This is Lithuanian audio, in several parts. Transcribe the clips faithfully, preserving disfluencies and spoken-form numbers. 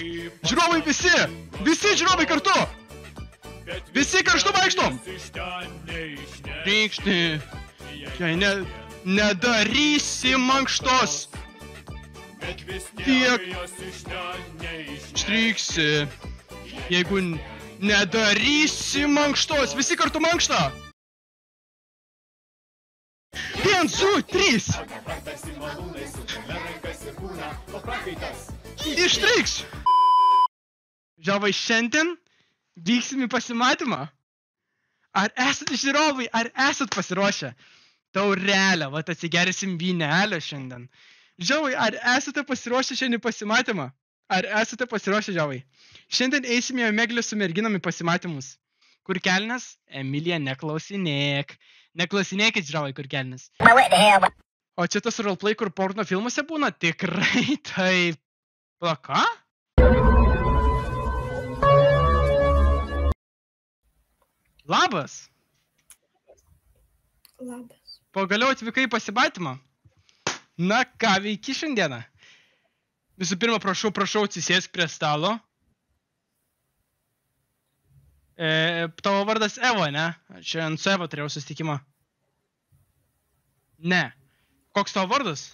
Žiūrovai visi! Visi žiūrovai kartu! Visi kartu vaikštom! Reikšti. Jei ne, nedarysi mankštos. Tiek štriksi. Jeigu nedarysi mankštos. Visi kartu mankštą. Viens, du, trys. Ištriks. Žiūrovai, šiandien vyksim į pasimatymą. Ar esat žiūrovai, ar esat pasiruošę? Taurelę, vat atsigersim vynelę šiandien. Žiūrovai, ar esate pasiruošę šiandien pasimatymą? Ar esate pasiruošę, žiūrovai? Šiandien eisime į Omeglį su merginom į pasimatymus. Kur kelnes? Emilija, neklausinėk. Neklausinėkit, žiūrovai, kur kelnes. O čia tas roleplay, kur porno filmuose būna? Tikrai taip. Pala, ką? Labas. Labas. Pagaliau atvykai į pasimatymą. Na, ką veiki šiandieną? Visų pirma, prašau, prašau, atsisėsk prie stalo. E, tavo vardas Evo, ne? Čia ant su Evo turėjau susitikimą. Ne. Koks tavo vardas?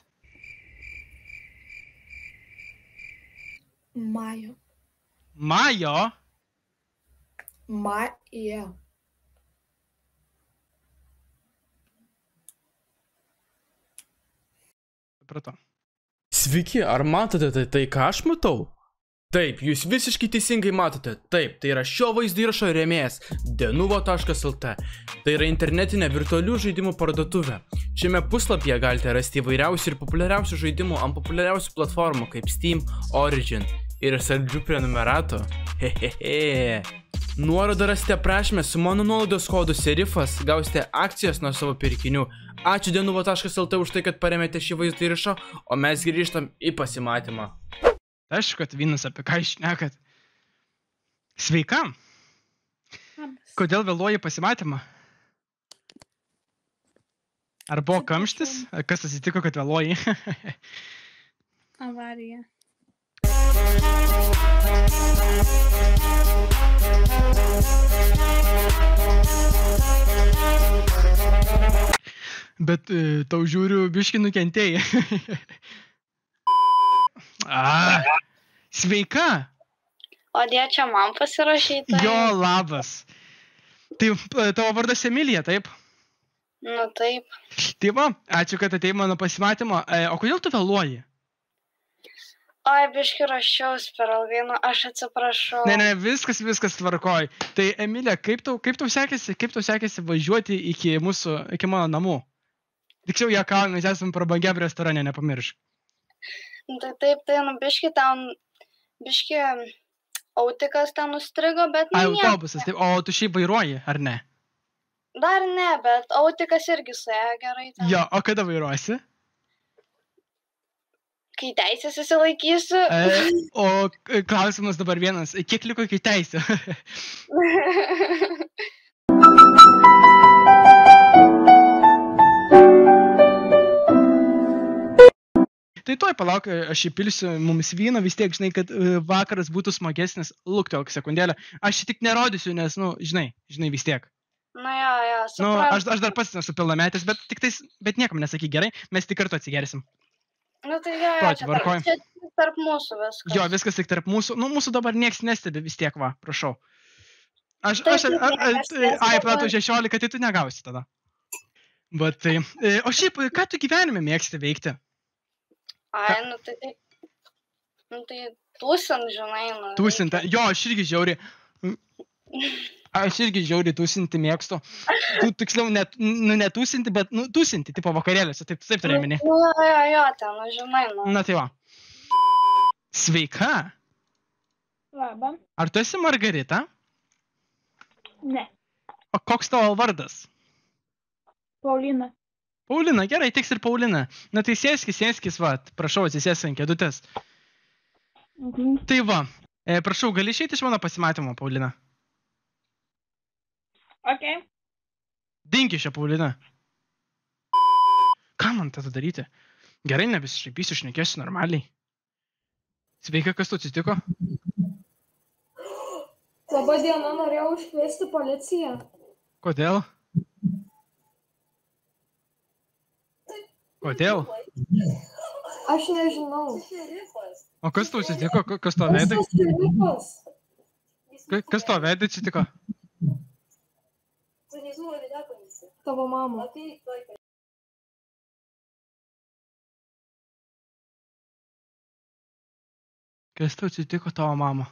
Majo. Majo? Maja. Supratau. Sveiki, ar matote tai, tai ką aš matau? Taip, jūs visiškai teisingai matote. Taip, tai yra šio vaizdo įrašo rėmėjas denuvo taškas lt. Tai yra internetinė virtualių žaidimų parduotuvė. Šiame puslapyje galite rasti įvairiausių ir populiariausių žaidimų ant populiariausių platformų kaip Steam, Origin ir saldžių prenumeratų. Hehehe. Nuorodą rasite aprašyme, su mano nuolaidos kodu serifas gausite akcijas nuo savo pirkinių. Ačiū denuvo taškas lt už tai, kad paremėte šį vaizdo įrašą, o mes grįžtam į pasimatymą. Aišku, kad vynas, apie ką išnekat. Sveika. Labas. Kodėl vėluoji pasimatymą? Ar buvo kamštis? Kas atsitiko, kad vėluoji? Avarija. Bet e, tau žiūriu, biški nukentėjai. A, sveika. O dėl čia man pasirašyta? Jo, labas. Tai e, tavo vardas Emilija, taip? Nu taip. Tai va, ačiū, kad atėjai mano pasimatymą. E, o kodėl tu vėluoji? Oi, biški rašiaus per ilgai, nu aš atsiprašau. Ne, ne, viskas, viskas tvarkoj. Tai Emilija, kaip tau, kaip tau sekėsi, kaip tau sekėsi važiuoti iki mūsų, iki mano namų? Tiksliau, juokaujam, mes esame prabangiam restorane, nepamiršk. Nu, tai taip, tai nu biški ten, biški autikas ten nustrigo, bet Ai, nieko. autobusas, taip, o tu šiaip vairuoji, ar ne? Dar ne, bet autikas irgi suėjo gerai ten. Jo, o kada vairuosi? Kai teisės įsilaikysiu. E, o klausimas dabar vienas, kiek liko iki teisė? Tai tuoj palauk, aš įpilsiu mums vyno, vis tiek, žinai, kad vakaras būtų smagesnis. Luktelk sekundėlę. Aš tik nerodysiu, nes, nu, žinai, žinai, vis tiek. Nu, jo, jo, Nu, suprantu. aš, aš dar pats nesu pilnametis, bet tik tais, bet niekam nesakyk gerai, mes tik kartu atsigersim. Nu, tai jo, jo, Tuoj, čia tvarkoj. tarp, čia tarp mūsų viskas. Jo, viskas tik tarp mūsų. Nu, mūsų dabar nieks nestebi vis tiek, va, prašau. Aš, Taip, aš, taip, a, a, niekas nestebi. ai, platų šešiolika, tai tu negausi tada. Bet tai, e, o šiaip, ką tu gyvenime mėgsti veikti? Ai, nu tai taip. Nu tai tūsint, žinai, nu. Tūsinti, jo, aš irgi žiauri. Aš irgi žiauri tūsinti mėgstu. Tu tiksliau, net, nu, netūsinti, bet, nu, tūsinti, tipo vakarėliuose, taip, taip turėjai minėti. Nu, jo, jo, jo, ten, nu, žinai, nu. Na tai va. Sveika. Labą. Ar tu esi Margarita? Ne. O koks tavo vardas? Paulina. Paulina, gerai, tiks ir Paulina. Na tai sėskis, sėskis, va, prašau, atsisėsk ant kėdutės. Mhm. Tai va, e, prašau, gali išeiti iš mano pasimatymo, Paulina? Ok. Dinki šią, Paulina. Ką man tada daryti? Gerai, nebesišaipysiu, šnekėsiu normaliai. Sveika, kas tu atsitiko? Labą dieną, norėjau iškviesti policiją. Kodėl? Kodėl? Aš nežinau. O kas tu atsitiko? Kas to veidai? Tas šerifas. Kas to veidai atsitiko? Tavo mama. Kas tu atsitiko tavo mama?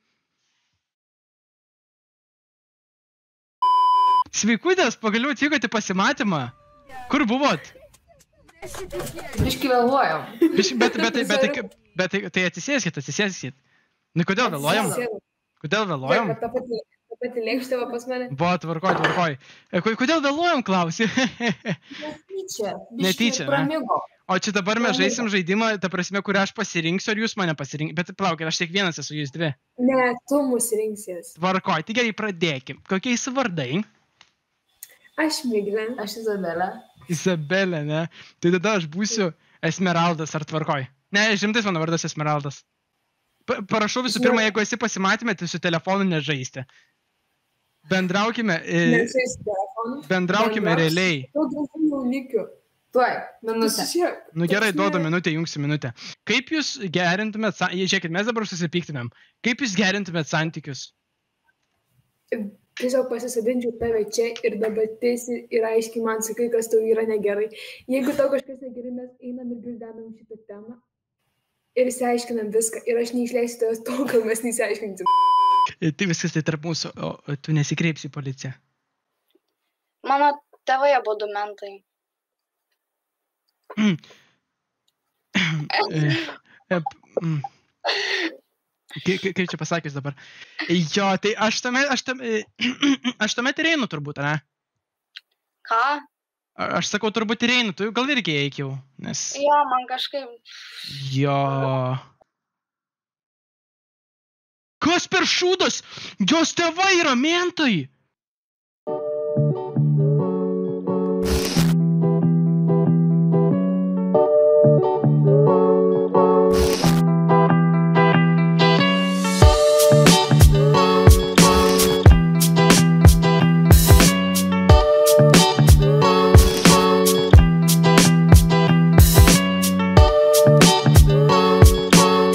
Sveikutės, pagaliau atvykote į pasimatymą. Kur buvot? Biški vėluojam. Biški, bet, bet, bet, bet, bet, bet tai, tai atsisėskit, atsisėskit. Nu, kodėl vėluojam? Kodėl vėluojam? Ta pati, ta pati lėkštė va pas mane. Buvo, tvarkoj, tvarkoj. E, ko- Kodėl vėluojam, klausi? Netyčia. Netyčia, ne? Pramigo. O čia dabar mes žaisim žaidimą, ta prasme, kurią aš pasirinksiu, ar jūs mane pasirinkite. Bet palaukit, aš tik vienas esu, jūs dvi. Ne, tu mus rinksies. Tvarkoj, tai gerai, pradėkim. Kokiais vardai? Aš Miglė. Aš Izabelė. Izabelė, ne? Tai tada aš būsiu Esmeraldas, ar tvarkoj? Ne, žimtais mano vardas Esmeraldas. Pa- Parašau visų pirma, jeigu esi pasimatymė, tai su telefonu nežaisti. Bendraukime, e, Nežais telefonu. bendraukime Bendraus. realiai. Tu gražių jaunikių. Tuoj, minutę. Pasižiūrėk. Nu gerai, Prasme- duodu minutę, jungsiu minutę. Kaip jūs gerintumėt, sa- žiūrėkit, mes dabar susipyktumėm. Kaip jūs gerintumėt santykius? Tiesiog pasisadinčiau tave čia ir dabar teisi ir aiškiai man sakai, kas tau yra negerai. Jeigu tau kažkas negerai, mes einam ir gvildenam šitą temą ir išsiaiškinam viską. Ir aš neišleisiu tavęs tol, kol mes neišsiaiškinsim. E, Tai viskas tai tarp mūsų, o o tu nesikreipsi į policiją. Mano tėvai abu du mentai. E, e, p- mm. Kai- kai- Kaip čia pasakius dabar? Jo, tai aš tame, aš tame, aš tame ir einu turbūt, ne? Ką? A- Aš sakau, turbūt ir einu, tu gal irgi eik jau, nes... Jo, man kažkaip. Jo. Kas per šūdas? Jos tėvai yra mentai.